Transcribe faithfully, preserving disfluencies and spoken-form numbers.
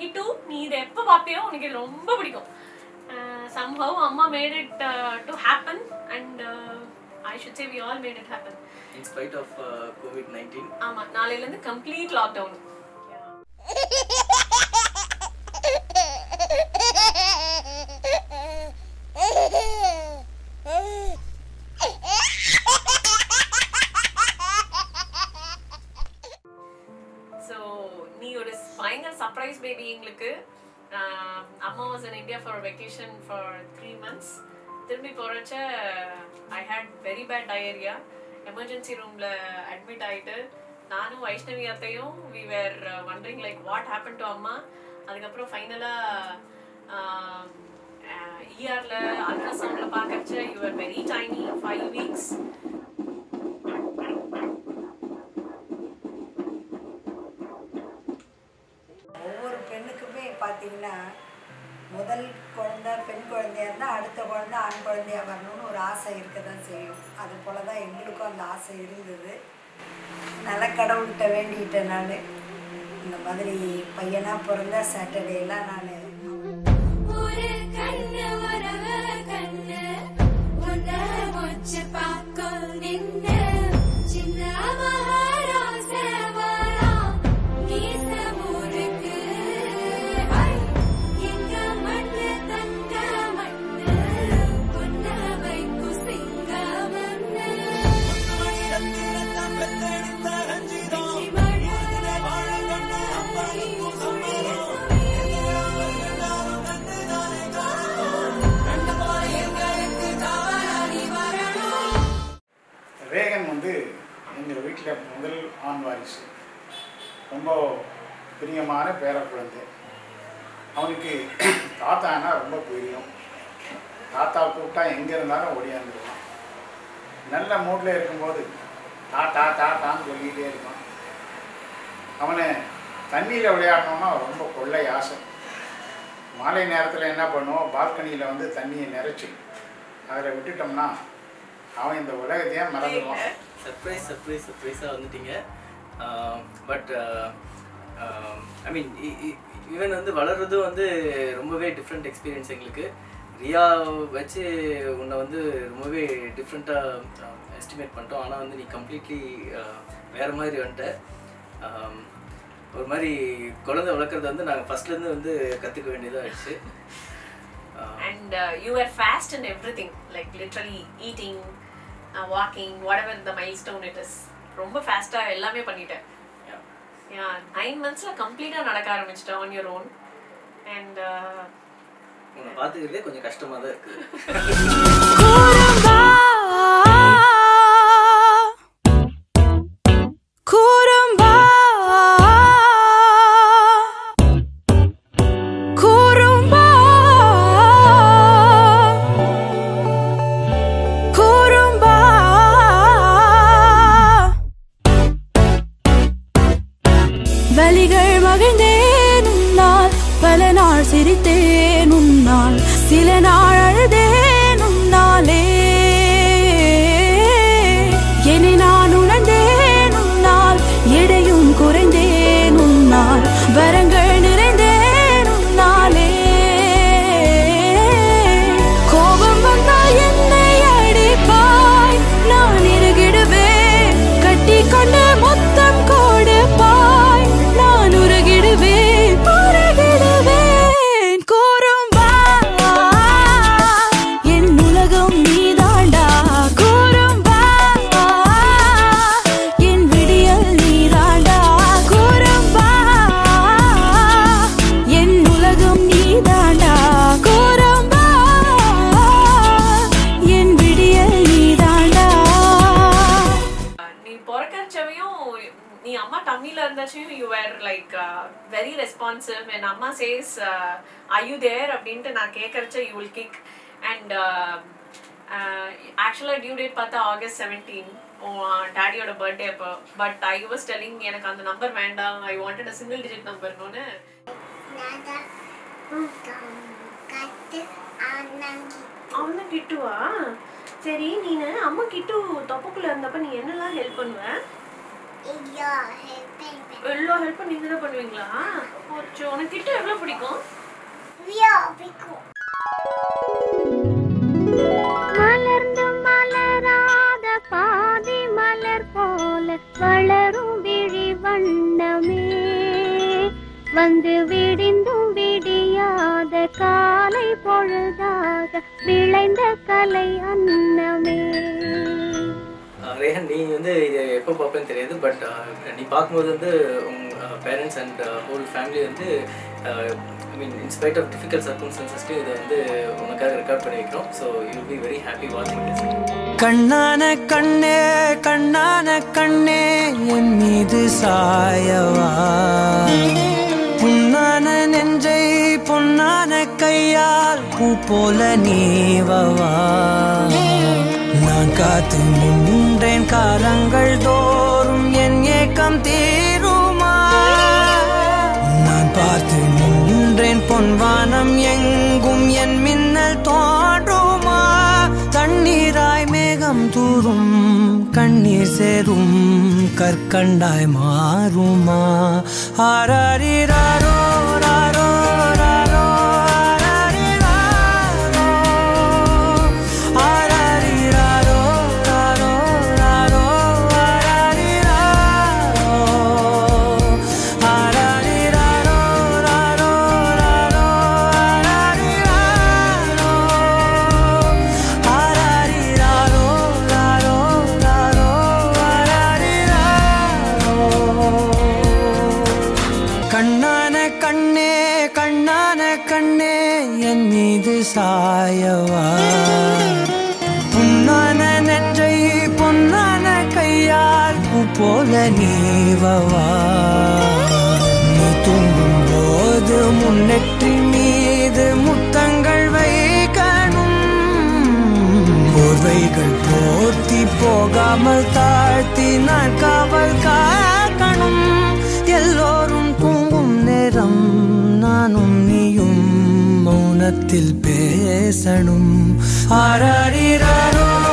கிட்டு நீ இதை எப்போ பார்ப்பியோ உனக்கு இது ரொம்ப பிடிக்கும். somehow amma made it uh, to happen and uh, I should say we all made it happen in spite of uh, covid nineteen. ஆமா நாளையில இருந்து complete lockdown. so நீ ஒரு final surprise baby எங்களுக்கு. Uh, Amma was in India for a vacation for three months. திரும்பி போறச்ச I had very bad diarrhea. Emergency room la admit ஆயிட்டு நானும் வைஷ்ணவி அத்தையும் we were uh, wondering like what happened to Amma. அதுக்கப்புறம் ஃபைனலா E R ல அல்ட்ராசவுண்ட்ல பார்க்கறச்ச you were very tiny, five weeks. பார்த்தீங்கன்னா முதல் குழந்தை பெண் குழந்தையாக இருந்தால் அடுத்த குழந்தை ஆண் குழந்தையாக வரணும்னு ஒரு ஆசை இருக்க தான் செய்யும். அது போல தான் எங்களுக்கும் அந்த ஆசை இருந்தது. நல்ல கடவுள்கிட்ட வேண்டிக்கிட்டேன் நான். இந்த மாதிரி பையனாக பிறந்தா சாட்டர்டேலாம் நான் ரேகன் வந்து எங்கள் வீட்டில் முதல் ஆண் வாரிசு. ரொம்ப பிரியமான பேர குழந்தை. அவனுக்கு தாத்தானா ரொம்ப பிரியம். தாத்தா கூப்பிட்டா எங்கே இருந்தாலும் ஓடியாந்துருவான். நல்ல மூட்டில் இருக்கும்போது தாத்தா தாத்தான்னு சொல்லிக்கிட்டே இருப்பான். அவனை தண்ணியில் விளையாடணுன்னா ரொம்ப கொள்ளை ஆசை. மாலை நேரத்தில் என்ன பண்ணுவோம், பால்கனியில் வந்து தண்ணியை நிறச்சி அதில் விட்டுட்டோம்னா அவன் இந்த உலகத்தையே மறந்துடுவான். சர்ப்ரைஸ் சர்ப்ரைஸ் சர்ப்ரைஸாக வந்துட்டீங்க. பட் ஐ மீன் ஈவன் வந்து வளர்றதும் வந்து ரொம்பவே டிஃப்ரெண்ட் எக்ஸ்பீரியன்ஸ் எங்களுக்கு. ரியா வச்சு உன்னை வந்து ரொம்பவே டிஃப்ரெண்ட்டாக எஸ்டிமேட் பண்ணிட்டோம். ஆனால் வந்து நீ கம்ப்ளீட்லி வேறு மாதிரி வந்துட்ட. ஒரு மாதிரி குழந்தை வளர்க்குறது வந்து நாங்கள் ஃபஸ்ட்லேருந்து வந்து கற்றுக்க வேண்டியதாக ஆயிடுச்சு. And uh, you were fast in everything, like literally eating, uh, walking, whatever the milestone it is. ரொம்ப ஃபாஸ்டா எல்லாமே பண்ணிட்டேன். Yeah, nine months la complete ah நடக்க ஆரம்பிச்சிட்ட on your own. And uh, உன்னை பார்த்துக்கிறதே கொஞ்சம் கஷ்டமா தான் இருக்கு. வலிகள் மகிழ்ந்தேன் உன்னால், பல நாள் சிரித்தேன் உன்னால், சில நாள் அழுதேன் உன்னாலே. என்னை நான் உணர்ந்தேன் உன்னால், எடையும் குறைந்தேன் உன்னால், வரங்கள் நிறைந்தேன் உன்னாலே. கோபம் வந்தால் என்னை அடிப்பாய், நான் இறுகிடுவேன், கட்டி கொண்டு மொத்தம் கொடுப்பாய், நான் உருகிடுவேன் உருகிடுவேன். கூறும்பா என் உலகம் நீதாண்டா, கூறும்பா என் விடியல் நீதாண்டா, கூறும்பா என் உலகம் நீதாண்டா, கூறும்பா என் விடியல் நீதாண்டா. நீ பிறக்கறச்சவையும் நீ அம்மா டம்மில இருந்தச்சையும் you were like uh, very responsive. when amma says uh, are you there அப்படின்ட்டு நான் கேட்கறச்ச you will kick. and uh, uh, actually due date பார்த்தா August seventeenth டாடியோட பர்த்டே அப்போ. பட் ஐ வாஸ் டெல்லிங் எனக்கு அந்த நம்பர் வேண்டாம், I wanted a single digit நம்பர்னு. அவன கிட்டுவா? சரி, நீனு அம்மா கிட்டு தொப்புக்குள்ள இருந்தப்ப நீ என்னெல்லாம் ஹெல்ப் பண்ணுவ? எல்லா ஹெல்ப்பும் நீங்க தான் பண்ணுவீங்களா? ஓச்சோ, உனக்கு கிட்ட எவ்வளவு பிடிக்கும்? மலர்ந்து மலராத பாதி மலர் போல வளரும் விழி வண்ணமே, வந்து விடிந்தும் விடியாத காலை பொழுதாக விளைந்த கலை அன்னமே. ரேஹன், நீ வந்து இதை எப்போ பார்ப்பேன்னு தெரியாது, பட் நீ பார்க்கும்போது வந்து உங்கள் பேரண்ட்ஸ் அண்ட் ஹோல் ஃபேமிலி வந்து I mean in spite of difficult சர்க்கம்ஸ்டன்சஸ்க்கு இதை வந்து உனக்காக ரெக்கார்ட் பண்ணி வைக்கிறோம். So you will be very happy வாட்சிங் திஸ். கண்ணான கண்ணே கண்ணான கண்ணே என் மீது சாயவா, புண்ணான நெஞ்சை பொன்னான கையால் பூ போல நீவவா. நான் காத்து நின்றேன் காலங்கள் தோறும் என் ஏக்கம் தீருமா, நான் பார்த்து நின்றேன் பொன்வானம் எங்கும் என் மின்னல் தோன்றுமா. தண்ணீராய் மேகம் தூரும் கண்ணீர் சேரும் கற்கண்டாய் மாறுமா. ஆராரிராரோ ராரோ ராரோ சாயவா, புன்னான நெஞ்சை பொன்னான கையால் பூ போல நீவவா. நீ தூங்கும் போது முன்னெற்றி மீது முத்தங்கள் வைக்கணும், போர்வைகள் போர்த்தி போகாமல் தாழ்த்தி நான் காவல் காக்கணும். எல்லோரும் தூங்கும் நேரம் நானும் நீயும் மௌனத்தில் பேசணும். ஆராரிராரோ